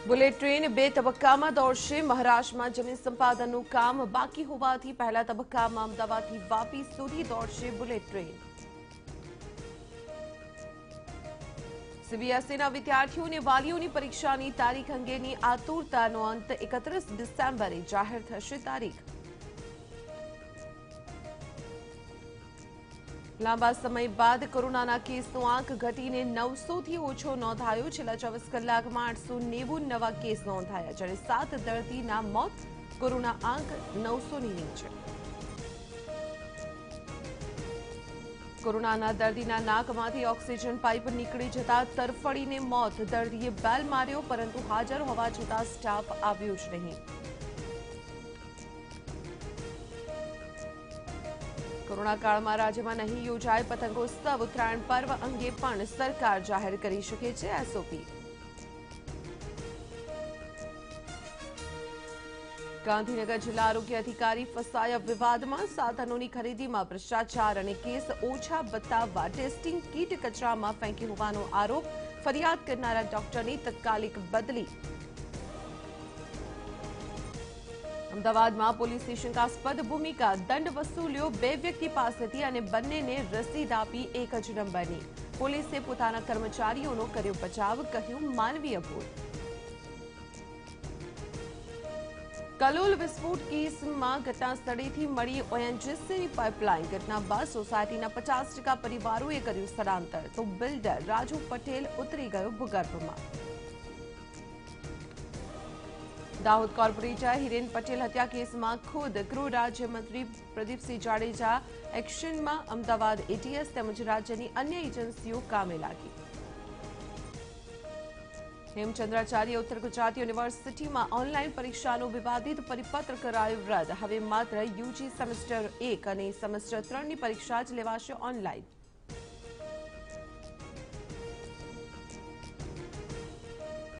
Bullet train બે તબક્કામાં દોડશે. મહારાષ્ટ્રમાં જમીન સંપાદનનું કામ બાકી હોવાથી પહેલા તબક્કામાં અમદાવાદથી વાપી સુધી દોડશે બુલેટ ટ્રેન. સીબીએસઈના વિદ્યાર્થીઓ અને વાલીઓની પરીક્ષાની તારીખ અંગેની આતુરતાનો અંત 31 ડિસેમ્બરે જાહેર થશે તારીખ. લાંબા સમય બાદ કોરોનાના કેસનો આંક ઘટીને 900થી ઓછો નોંધાયો. છેલ્લા 24 કલાકમાં 890 નવા કેસ નોંધાયા, જ્યારે 7 દર્દીના મોત. કોરોના આંક 900ની નીચે. કોરોનાના દર્દીના નાકમાંથી ઓક્સિજન પાઇપ નીકળી જતા તરફડીને મોત. દર્દીએ બેલ માર્યો, પરંતુ હાજર હોવા છતાં સ્ટાફ આવ્યો જ નહીં. કોરોના કાળમાં રાજ્યમાં નહીં યોજાય પતંગોત્સવ. ઉત્તરાયણ પર્વ અંગે પણ સરકાર જાહેર કરી શકે છે એસઓપી. ગાંધીનગર જિલ્લા આરોગ્ય અધિકારી ફસાયા વિવાદમાં. સાધનોની ખરીદીમાં ભ્રષ્ટાચાર અને કેસ ઓછા બતાવવા ટેસ્ટિંગ કીટ કચરામાં ફેંકી હોવાનો આરોપ. ફરિયાદ કરનારા ડોક્ટરની તત્કાલિક બદલી. અમદાવાદમાં પોલીસની શંકાસ્પદ ભૂમિકા. દંડ વસૂલ્યો 2 વ્યક્તિ પાસેથી અને બંનેને રસીદ આપી 1 જ નંબરની. પોલીસે પોતાના કર્મચારીઓનો કર્યો બચાવ, કહ્યું માનવીય ભૂલ. કલોલ વિસ્ફોટ કેસમાં ઘટના સ્થળેથી મળી ઓએનજીસીની પાઇપલાઇન. ઘટના બાદ સોસાયટીના 50% પરિવારોએ કર્યું સ્થળાંતર, તો બિલ્ડર રાજુ પટેલ ઉતરી ગયો ભૂગર્ભમાં. દાહોદ કોર્પોરેટર હિરેન પટેલ હત્યા કેસમાં ખુદ ગૃહ રાજ્યમંત્રી પ્રદીપસિંહ જાડેજા એક્શનમાં. અમદાવાદ એટીએસ તેમજ રાજ્યની અન્ય એજન્સીઓ કામે લાગી. હેમચંદ્રાચાર્ય ઉત્તર ગુજરાત યુનિવર્સિટીમાં ઓનલાઈન પરીક્ષાનો વિવાદિત પરિપત્ર કરાયો રદ. હવે માત્ર યુજી સેમેસ્ટર 1 અને સેમેસ્ટર 3ની પરીક્ષા જ લેવાશે ઓનલાઈન.